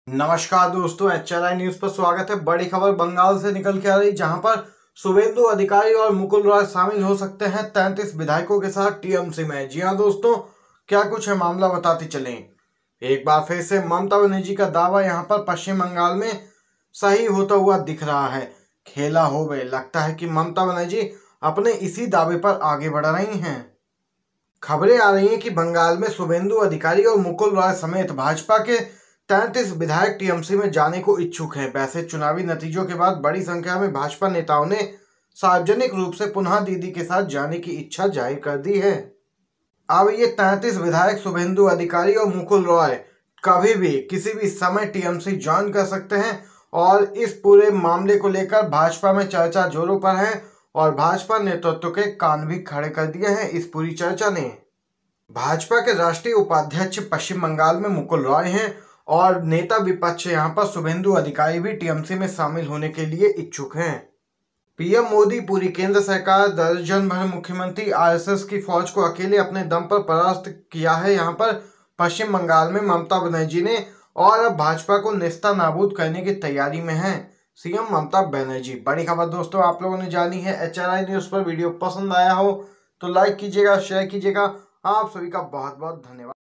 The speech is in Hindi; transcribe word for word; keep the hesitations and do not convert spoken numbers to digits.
नमस्कार दोस्तों, एच आर आई न्यूज पर स्वागत है। बड़ी खबर बंगाल से निकल के आ रही, जहां पर शुभेंदु अधिकारी और मुकुल रॉय शामिल हो सकते हैं तैंतीस विधायकों के साथ टी एम सी में। जी हां दोस्तों, क्या कुछ है मामला बताते चलें। एक बार फिर से ममता बनर्जी का दावा यहां पर पश्चिम बंगाल में सही होता हुआ दिख रहा है। खेला हो गए, लगता है कि ममता बनर्जी अपने इसी दावे पर आगे बढ़ रही हैं। खबरें आ रही हैं कि बंगाल में शुभेंदु अधिकारी और मुकुल रॉय समेत भाजपा के तैंतीस विधायक टी एम सी में जाने को इच्छुक हैं। वैसे चुनावी नतीजों के बाद बड़ी संख्या में भाजपा नेताओं ने सार्वजनिक रूप से पुनः दीदी के साथ जाने की इच्छा जाहिर कर दी है। अब ये तैंतीस विधायक शुभेंदु अधिकारी और मुकुल रॉय कभी भी किसी भी समय टी एम सी ज्वाइन कर सकते हैं और इस पूरे मामले को लेकर भाजपा में चर्चा जोरों पर है और भाजपा नेतृत्व के कान भी खड़े कर दिए हैं इस पूरी चर्चा ने। भाजपा के राष्ट्रीय उपाध्यक्ष पश्चिम बंगाल में मुकुल रॉय हैं और नेता विपक्ष यहाँ पर शुभेंदु अधिकारी भी टी एम सी में शामिल होने के लिए इच्छुक हैं। पी एम मोदी, पूरी केंद्र सरकार, दर्जन भर मुख्यमंत्री, आर एस एस की फौज को अकेले अपने दम पर परास्त किया है यहाँ पर पश्चिम बंगाल में ममता बनर्जी ने, और अब भाजपा को नेस्ता नाबूद करने की तैयारी में है सी एम ममता बनर्जी। बड़ी खबर दोस्तों आप लोगों ने जानी है। एच आर आई न्यूज पर वीडियो पसंद आया हो तो लाइक कीजिएगा, शेयर कीजिएगा। आप सभी का बहुत बहुत धन्यवाद।